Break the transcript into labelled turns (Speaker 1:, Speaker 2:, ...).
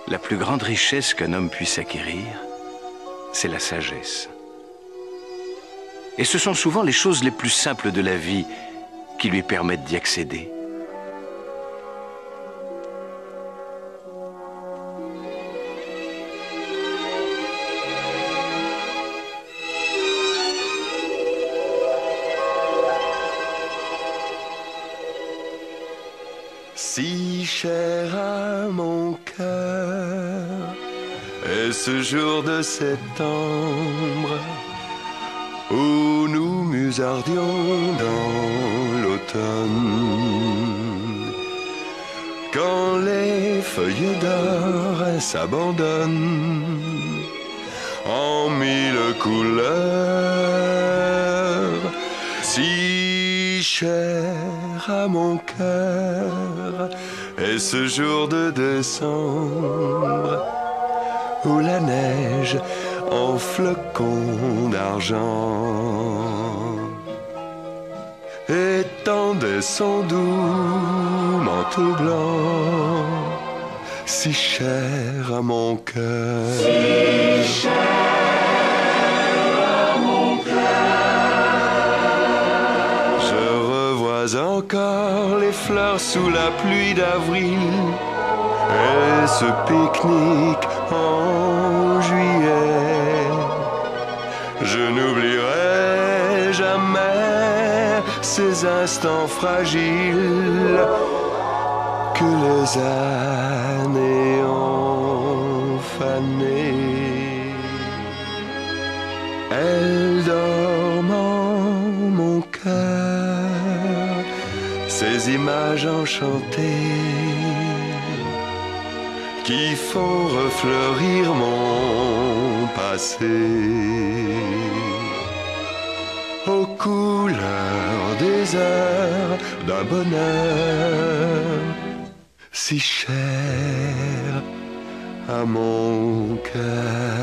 Speaker 1: La plus grande richesse qu'un homme puisse acquérir, c'est la sagesse. Et ce sont souvent les choses les plus simples de la vie qui lui permettent d'y accéder.
Speaker 2: Si cher à mon cœur est ce jour de septembre où nous musardions dans l'automne, quand les feuilles d'or s'abandonnent en mille couleurs. Si cher à mon cœur est ce jour de décembre où la neige en flocons d'argent étendait son doux manteau blanc, si cher à mon cœur.
Speaker 3: Si cher à mon cœur.
Speaker 2: Je revois encore les fleurs sous la pluie d'avril et ce pique-nique en juillet. Je n'oublierai jamais ces instants fragiles que les années ont fanés. Elles dorment en mon cœur, ces images enchantées qui font refleurir mon passé aux couleurs des heures d'un bonheur si cher à mon cœur.